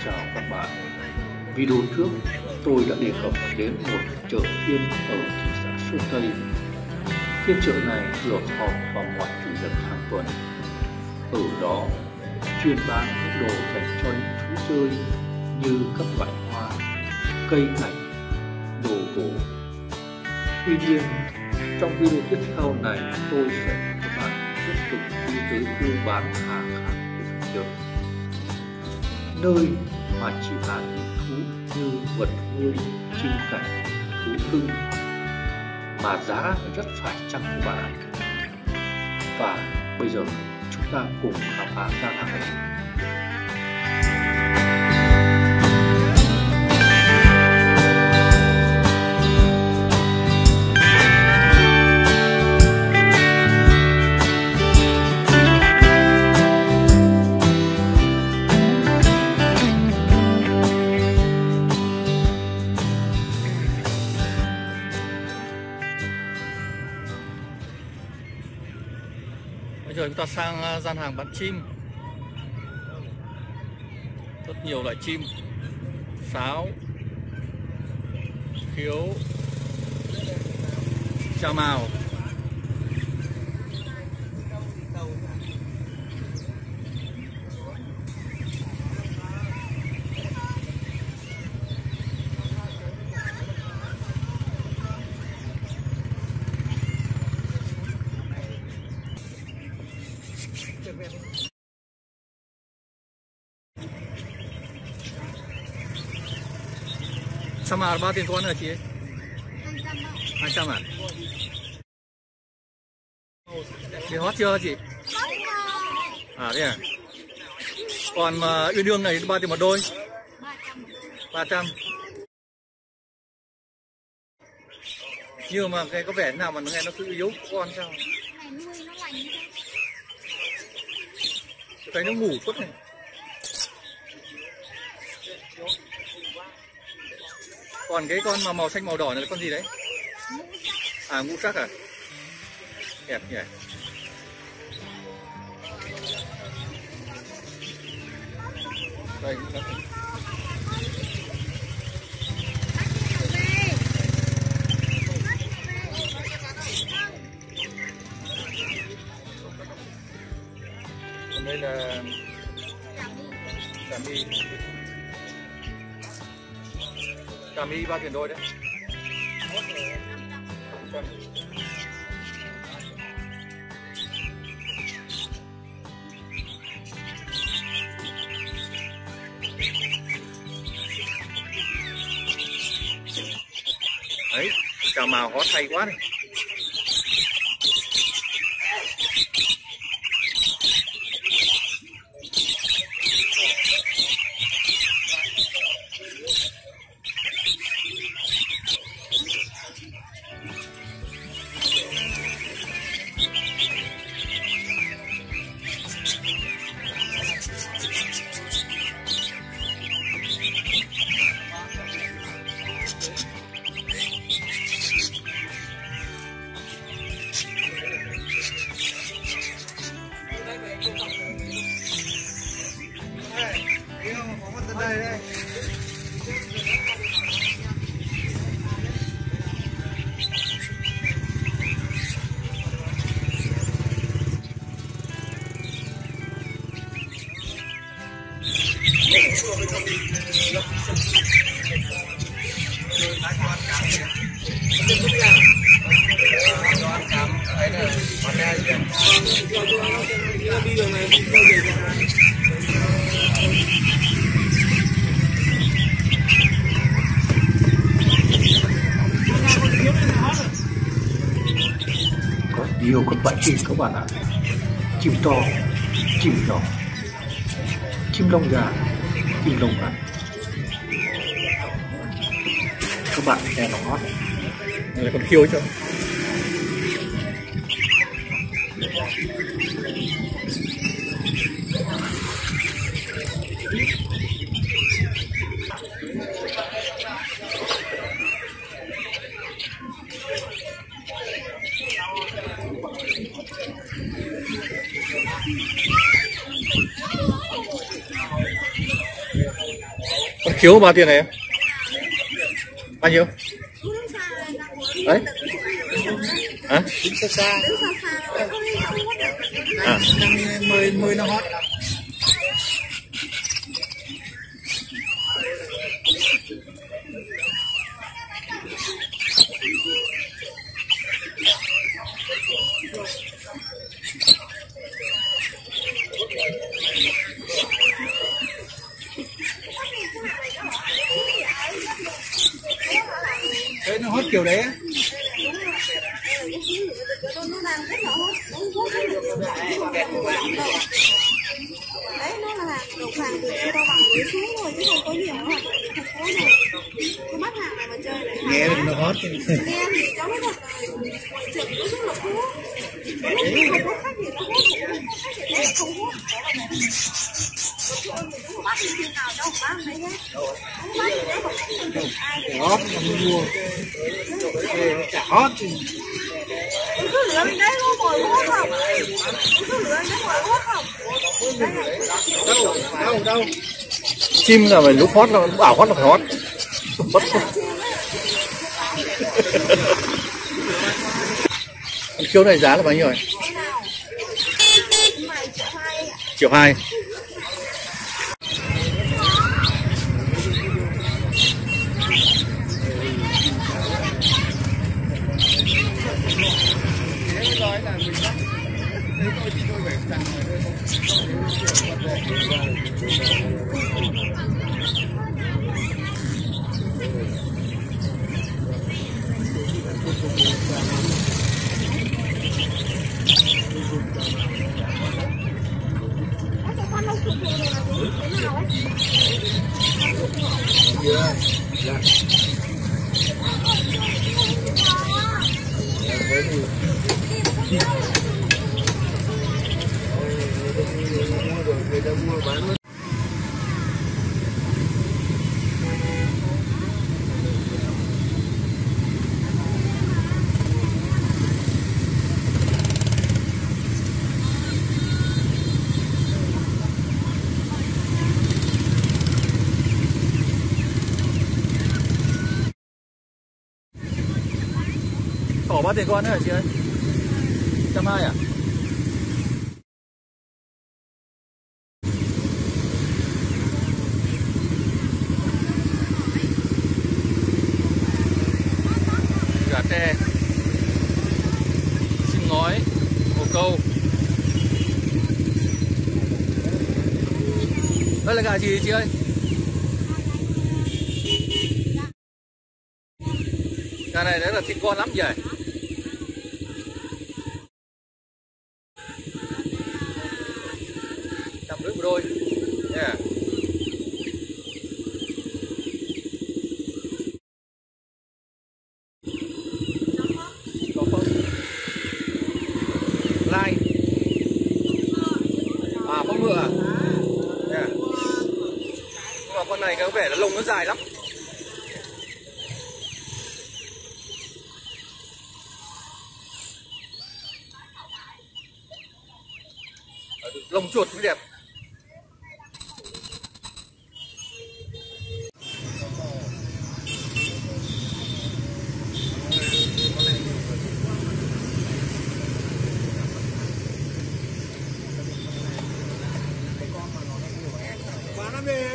Chào các bạn. Video trước tôi đã đề cập đến một chợ phiên ở thị xã Sơn Tây. Phiên chợ này được họp vào mọi chủ nhật hàng tuần. Ở đó chuyên bán những đồ dành cho những thú chơi như các loại hoa, cây cảnh, đồ gỗ. Tuy nhiên, trong video tiếp theo này tôi sẽ cho các bạn tiếp tục đi tới khu bán hàng khác của chợ, nơi mà chỉ bán những thú như vật nuôi, chim cảnh, thú cưng mà giá rất phải chăng các bạn ạ. Và bây giờ chúng ta cùng khám phá gian hàng này. Bây giờ chúng ta sang gian hàng bán chim. Rất nhiều loại chim: sáo, khiếu, cha mào. Sa màu bao tiền con hả chị ấy? 200 à? Chị hót chưa chị? À thế à? Còn mà uyên ương này bao tiền một đôi? 300. Nhưng mà cái có vẻ nào mà nó nghe nó cứ yếu con sao? Thấy nó ngủ suốt này. Còn cái con mà màu xanh màu đỏ này là con gì đấy? À, ngũ sắc à? Đẹp nhỉ. Đây, còn đây là Cà mi bao tiền đôi đấy? Đấy, cà mào hót hay quá này. Có nhiều các loại chim các bạn ạ. Chim to, chim nhỏ, chim lông gà, chim lông ngắn. Các bạn nghe nó hót. Đây là con khiếu chứ. khiếu bao tiền này em? Bao nhiêu? Đấy. Hả? À. 10 nó hót. Đấy nó hót kiểu đấy á. Đấy nó là đổ hàng từ Cao Bằng đến xuống rồi chứ không có nhiều ở thành phố này. Cái bắt hàng này mà chơi này. Nghe nó hót. Nghe thì cháu nói thật là trường nó rất là khó. Không có khách thì nó hốt, không hốt. Không bắt thì khi nào đâu không bắt đấy hết. Không bắt thì nó không biết ai. Hót là mua. Chả hót thì cứ lựa bên đấy nó ngồi hốt không? Cứ lựa bên đấy ngồi hốt không? đâu. Chim là phải lúc hót là bảo hót là phải hót. Con khiếu này giá là bao nhiêu rồi? 1.2 triệu. Thỏ bao tiền con nữa hả chị ơi? 120 à? Gà tre, chim ngói, bồ câu. Đây là gà gì chị ơi? Gà này đấy là thịt ngon lắm vậy. Rưỡi một đôi. Yeah. Có không? Lai. À, con ngựa à? Yeah. Nhưng mà con này có vẻ là lông nó dài lắm. Lông chuột mới đẹp. bán làm gì?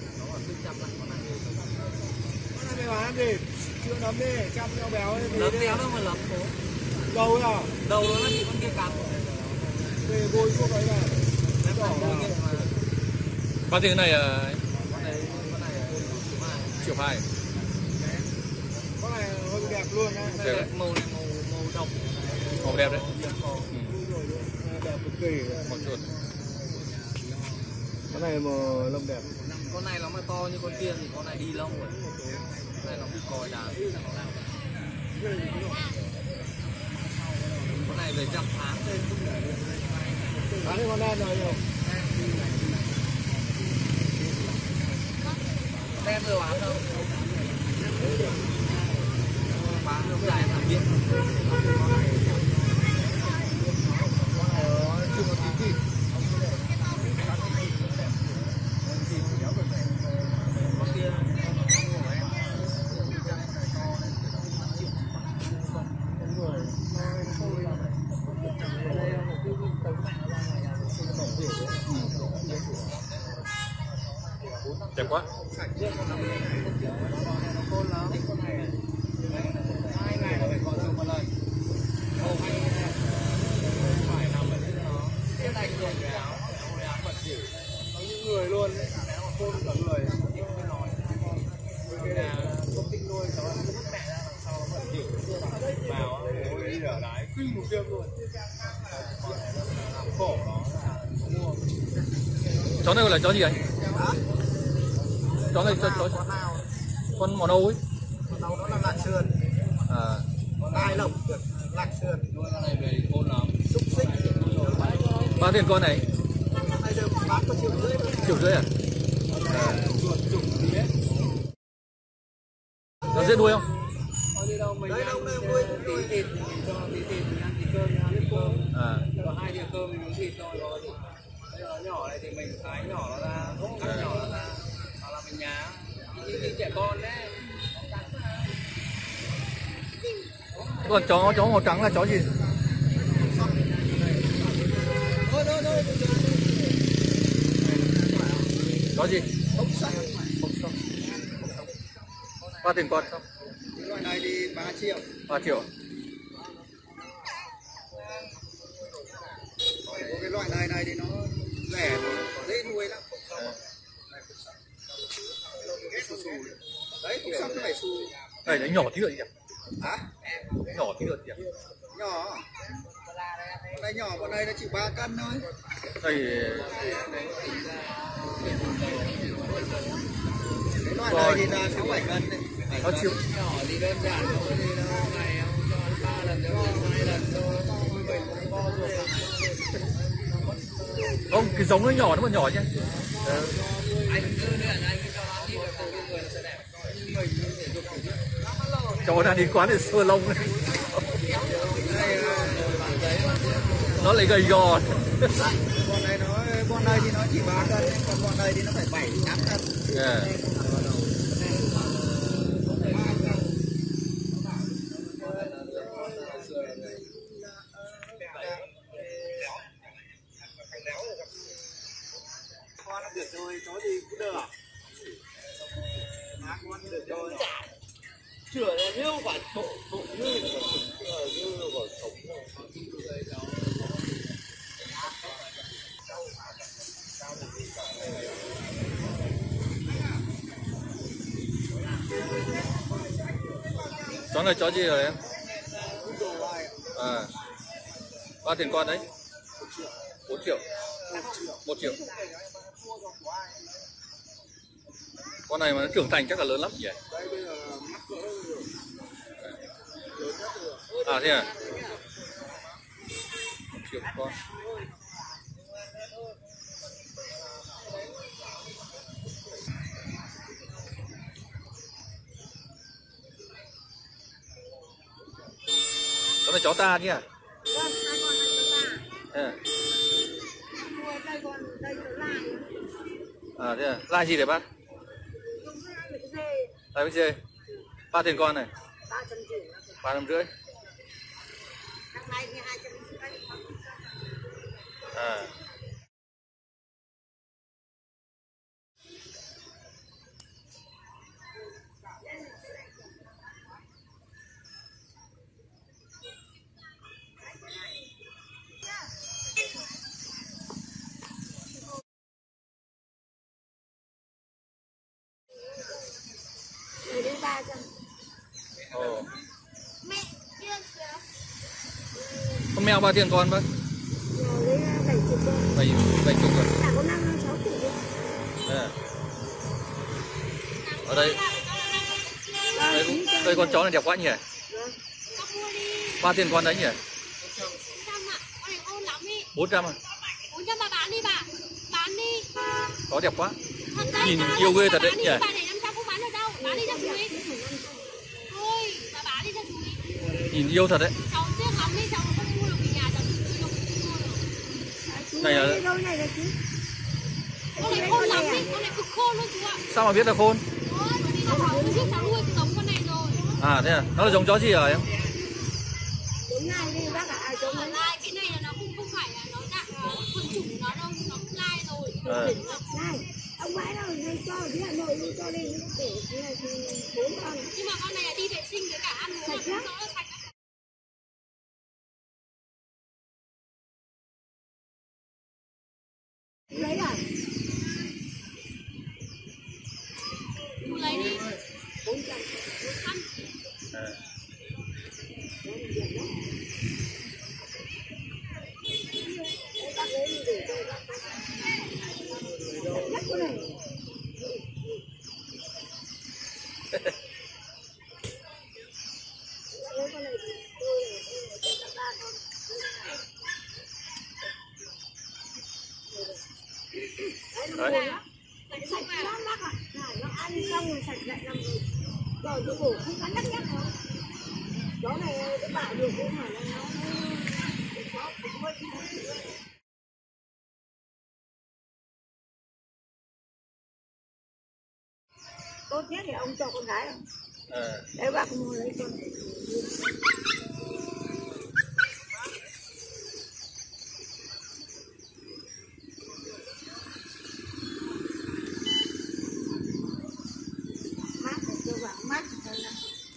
Bán gì? Chưa nấm đi, chăm nhau béo ấy. Lấm béo đâu mà lấm bố. Đầu à? Đầu nó bị con kia cắn. Về bôi thuốc ấy vào. Nó đỏ mà. Bao tiền này Con này 1.2 triệu. 1.2 triệu. Con này hơi đẹp luôn á. Đẹp. Màu này màu đồng. Màu đẹp đấy. Đẹp cực kỳ. Màu chuột. Con này màu lông đẹp. Con này nó mà to như con kia thì con này đi lông rồi. Con này nó bị còi đá. Con này về 100 tháng thôi. Bán đi con đen rồi nhiều. Đen vừa bán đâu. Bán được dài thảm điện. Con này chưa có tí thịt. Con kia Đẹp quá. Hai ngày là phải gọi dùng một lần. Không phải nằm ở trên nó. Cái này rồi cái áo vật chịu. Có những người luôn đấy. Nếu mà khôn cả người thì không nói. Cái là công ty nuôi cháu là vứt mẹ ra đằng sau vật chịu. Vào ôi đi ở đáy kinh một đêm luôn. Làm khổ nó là mua. Chó này gọi là chó gì anh? Chó này chó con màu nâu ấy. Màu nâu nó là lạc sườn. Còn ai lộc được lạc sườn. Nuôi con này về khôn lắm. Xúc xích. Bao tiền con này? Bây giờ bán có 1,5 triệu. 1,5 triệu à? Nó dễ nuôi không? Đấy đâu mình nuôi tí thịt cho tí thịt mình ăn tí cơm ăn cơm. Có 2 đĩa cơm mình uống thịt thôi rồi. Bây giờ nhỏ này thì mình thái nhỏ nó ra, cắt nhỏ nó ra, hoặc là mình nhá như trẻ con đấy. Còn chó màu trắng là chó gì? Chó gì? Ốc sắt. Bao tiền con không? Cái loại này thì 3 triệu. 3 triệu. Cái loại này thì nó rẻ mà dễ nuôi lắm. Đấy, cục sắt nó phải xù. Đây nó nhỏ tí nữa nhỉ? Hả? Nhỏ tí nữa nhỉ? Nhỏ. Con này nhỏ, con này nó chỉ 3 cân thôi. Đây Cái loại này thì là 6-7 cân đấy. nó chịu. Nhỏ thì đơn giản thôi, thì đâu ngày không cho ăn 3 lần cho ăn 2 lần thôi. Không, cái giống nó nhỏ, nó còn nhỏ nhé. Anh cứ nữa anh cứ cho nó đi được từ cái người nó sẽ đẹp. Nhưng mình thể dục Chó đang đi quán để sơ lông. Nó lại gầy gò. Con này thì nó chỉ 3 cân, còn con này thì nó phải 7-8 cân. Yeah. Con được rồi, chó gì cũng được. Con được rồi. chữa là như quả bộ như quả sống Chó này chó gì rồi em? À, bao tiền con đấy? 4 triệu. 1 triệu. Con này mà nó trưởng thành chắc là lớn lắm nhỉ? À thế à? 1 triệu con. Đó là chó ta chứ à? Vâng, hai con là chó ta. À, Đây còn đây là lai. à thế à? Lai gì để bác? Lai với dê. Bao tiền con này? 300 triệu. 350. Năm nay thì 250. À. Để đến 300. Ồ. Mẹ kia kìa. Con mèo bao tiền con bác? Rồi đấy 70 con. 70 rồi. Chả có 5-6 tỷ đâu. À. Ở đây đây con chó này đẹp quá nhỉ? Bao tiền con đấy nhỉ? 400 à? 400 bà bán đi bà. Bán đi. Chó đẹp quá. Thật đấy, Nhìn yêu ghê thật đấy nhỉ? bà để 500 không bán được đâu. Bán đi cho chú ý. Thôi, bà bán đi cho chú ý. Nhìn yêu thật đấy. Cháu tiếc lắm đi, cháu không mua được về nhà, cháu chưa được. Này là Đâu này là chứ? Con này khôn lắm đi, con này cực khôn luôn chú ạ. sao mà biết là khôn? Ôi, bởi vì là cháu trước cháu nuôi giống con này rồi. À thế à? Nó là giống chó gì hả em? Đúng này đi bác ạ. Giống là lai, cái này là nó không phải là nó dạng thuần chủng nó đâu, nó lai rồi. À. Này, ông không phải đâu, cho ở dưới Hà Nội đi cho lên để này thì 4 con. Nhưng mà con này là đi vệ sinh với cả ăn uống Sạch là lắm. rõ là sạch. Lấy à? Chú lấy đi. 400. Bác lấy đi để tôi bác. Nhất con này. Đấy. Sạch lắm bác ạ. Nó ăn xong rồi sạch lại làm rồi. Rồi tôi bổ không cắn nhắc đâu. Đó này cái bạo được cái hả nó tốt nhất thì ông cho con gái rồi. Đấy bác mua lấy con. Mát thì tôi bảo mát thôi nè.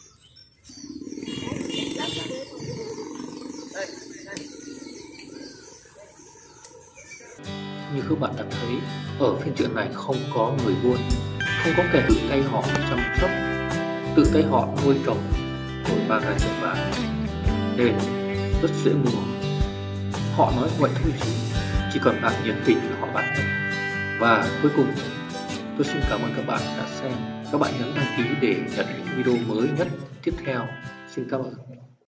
Như các bạn đã thấy, ở phiên chợ này không có người buôn, không có kẻ tự tay họ chăm sóc, tự tay họ nuôi trồng rồi mang ra chợ bán, nên rất dễ mua. Họ nói vậy thôi chứ chỉ cần bạn nhiệt tình là họ bán hết. Và cuối cùng, tôi xin cảm ơn các bạn đã xem. Các bạn nhấn đăng ký để nhận những video mới nhất tiếp theo. Xin cảm ơn.